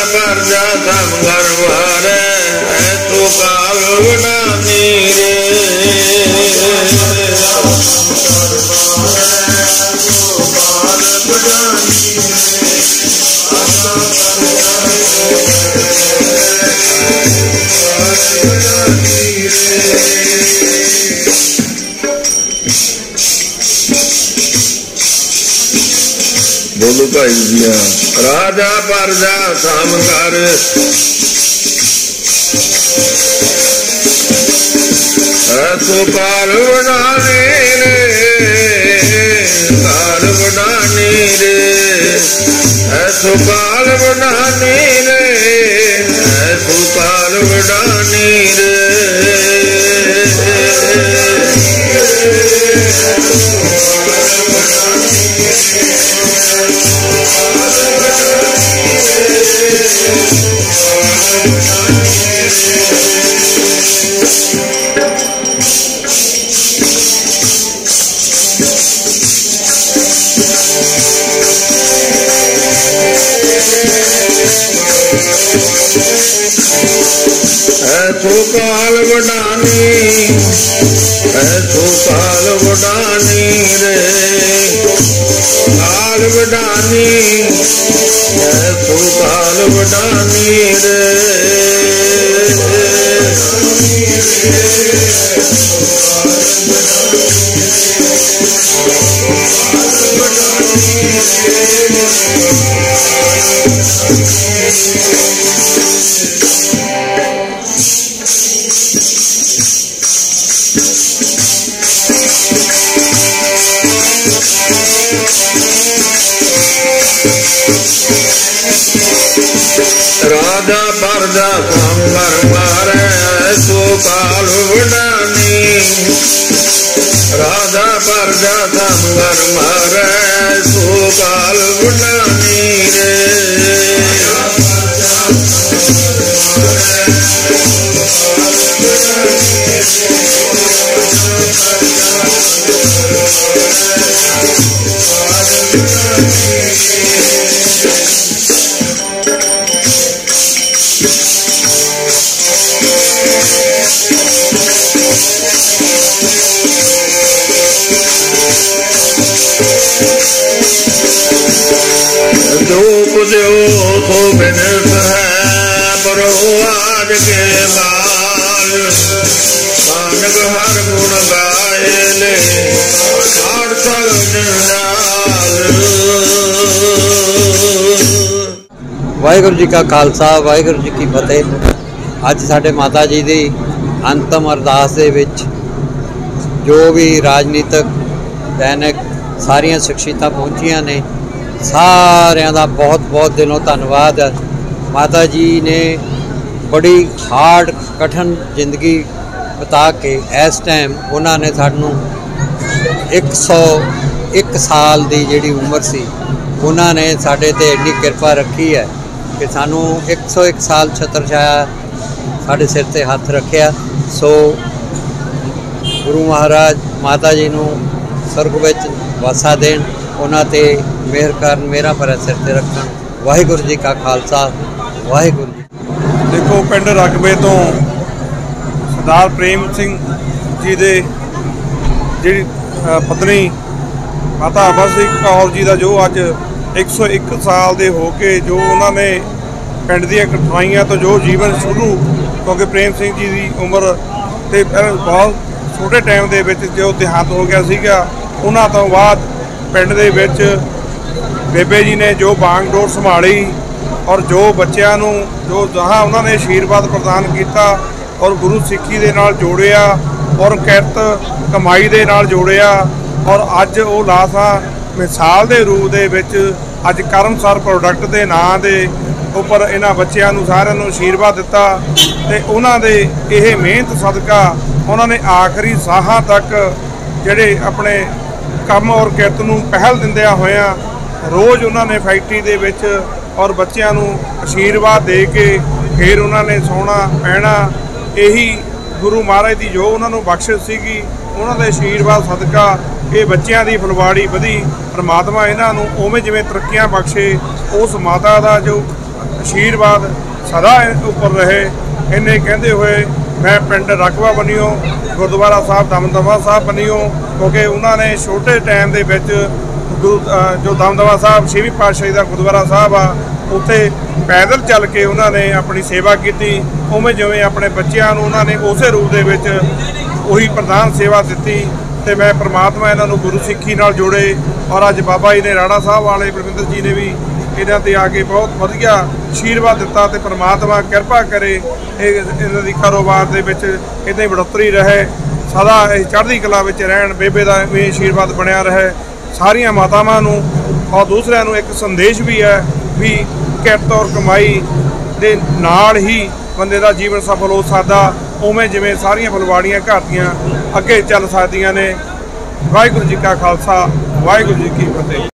परजा सब घर वारे ऐसो काल बनानी रे बोलो भाई जी राजा परजा सब घर ऐसो काल बनानी रे काल बनानी रे ऐसो काल बनानी रे ऐसो काल बनानी रे ऐसो काल वडानी ऐसो काल वडानी रे काल वडानी ऐसो काल वडानी रे राजा परजा संगर मारे ऐसो काल वडानी राजा परजा संगर मारे ऐसो काल वडानी रे जो कुछ हो बिनस है बरो आज के बाल मानक हर गुण गाए ले हार सग वाहिगुरू जी का खालसा वाहिगुरू जी की फतेह। अज साडे माता जी की अंतिम अरदास दे विच जो भी राजनीतिक दैनिक सारियां शख्सियतां पहुंचियां ने सारियां दा बहुत बहुत दिलों धन्नवाद। माता जी ने बड़ी हार्ड कठिन जिंदगी बिता के इस टाइम उन्होंने सानू 101 साल की जिहड़ी उम्र सी उन्होंने साडे ते इन्नी किरपा रखी है कि सानू 101 साल छत्र छाया साडे सिर ते हथ रखिया। सो गुरु महाराज माता जी नू स्वर्ग विच वासा देन, उन्हां ते मेहर करन, मेरा भरा सिर ते रखन। वाहिगुरू जी का खालसा वाहिगुरू जी। देखो पिंड रकबे तो सरदार प्रेम सिंह जी दे जिहड़ी पत्नी माता अमरजीत कौर जी का जो अज 101 साल दे हो के जो उन्होंने पिंड दी कठिनाइयां तो जो जीवन शुरू, क्योंकि प्रेम सिंह जी की उम्र ते बहुत छोटे टाइम दे विच जो देहांत हो गया सीगा, उन्हां तो बाद पिंड दे विच बेबे जी ने जो बांग डोर संभाली और जो बच्चों नूं जो जहाँ उन्होंने आशीर्वाद प्रदान किया और गुरु सिक्खी दे नाल जोड़िया और किरत कमाई दे नाल जोड़िया और अज वो लाशा मिसाल के रूप दे विच अज कर्मसार प्रोडक्ट के नाँ दे उपर इन्हां बच्चों नूं सारिआं नूं आशीर्वाद दिता ते उन्हां दे इह मेहनत सदका उन्होंने आखिरी साहां तक जिहड़े अपने काम और किरत नूं पहल दिंदिआं होइआं रोज़ उन्होंने फैक्ट्री दे विच और बच्चों नूं आशीर्वाद दे के फिर उन्होंने सोना पैना, यही गुरु महाराज की जो उन्होंने बख्शिश सीगी उन्होंने आशीर्वाद सदका ये बच्चों की फुलवाड़ी वधी। परमात्मा इन्हों उवें जिवें तरक्कियां बख्शे, उस माता का जो ਆਸ਼ੀਰਵਾਦ ਸਦਾ ਉੱਪਰ ਰਹੇ। ਇੰਨੇ ਕਹਿੰਦੇ ਹੋਏ ਮੈਂ ਪਿੰਡ ਰਕਬਾ ਬੰਨਿਓ ਗੁਰਦੁਆਰਾ ਸਾਹਿਬ ਦਮਦਮਾ ਸਾਹਿਬ ਬੰਨਿਓ, ਕਿਉਂਕਿ ਉਹਨਾਂ ਨੇ ਛੋਟੇ ਟਾਈਮ ਦੇ ਵਿੱਚ ਜੋ ਦਮਦਮਾ ਸਾਹਿਬ 6ਵੀਂ ਪਾਤਸ਼ਾਹੀ ਦਾ ਗੁਰਦੁਆਰਾ ਸਾਹਿਬ ਆ, ਉੱਥੇ ਪੈਦਲ ਚੱਲ ਕੇ ਉਹਨਾਂ ਨੇ ਆਪਣੀ ਸੇਵਾ ਕੀਤੀ। ਉਵੇਂ ਜਿਵੇਂ ਆਪਣੇ ਬੱਚਿਆਂ ਨੂੰ ਉਹਨਾਂ ਨੇ ਉਸੇ ਰੂਪ ਦੇ ਵਿੱਚ ਉਹੀ ਪ੍ਰਧਾਨ ਸੇਵਾ ਦਿੱਤੀ। ਤੇ ਮੈਂ ਪ੍ਰਮਾਤਮਾ ਇਹਨਾਂ ਨੂੰ ਗੁਰੂ ਸਿੱਖੀ ਨਾਲ ਜੋੜੇ। ਔਰ ਅੱਜ ਬਾਬਾ ਜੀ ਨੇ ਰਾੜਾ ਸਾਹਿਬ ਵਾਲੇ ਬਲਵਿੰਦਰ ਜੀ ਨੇ ਵੀ ਇਹਨਾਂ ਤੇ ਆ ਕੇ ਬਹੁਤ ਵਧੀਆ ਆਸ਼ੀਰਵਾਦ ਦਿੱਤਾ। ਤੇ ਪ੍ਰਮਾਤਮਾ ਕਿਰਪਾ ਕਰੇ ਇਹਨਾਂ ਦੀ ਕਾਰੋਬਾਰ ਦੇ ਵਿੱਚ ਇੱਦਾਂ ਹੀ ਬੜੋਤਰੀ ਰਹੇ, ਸਦਾ ਇਹ ਚੜ੍ਹਦੀ ਕਲਾ ਵਿੱਚ ਰਹਿਣ। ਬੇਬੇ ਦਾ ਵੀ ਆਸ਼ੀਰਵਾਦ ਬਣਿਆ ਰਹੇ ਸਾਰੀਆਂ ਮਾਤਾਵਾਂ ਨੂੰ। ਔਰ ਦੂਸਰਿਆਂ ਨੂੰ ਇੱਕ ਸੰਦੇਸ਼ ਵੀ ਹੈ ਵੀ ਕਿਰਤ ਔਰ ਕਮਾਈ ਦੇ ਨਾਲ ਹੀ ਬੰਦੇ ਦਾ ਜੀਵਨ ਸਫਲ ਹੋ ਸਕਦਾ। ਉਵੇਂ ਜਿਵੇਂ ਸਾਰੀਆਂ ਫੁਲਵਾੜੀਆਂ ਘਰ ਦੀਆਂ ਅੱਗੇ ਚੱਲ ਸਕਦੀਆਂ ਨੇ। ਵਾਹਿਗੁਰੂ ਜੀ ਕਾ ਖਾਲਸਾ, ਵਾਹਿਗੁਰੂ ਜੀ ਕੀ ਫਤਿਹ।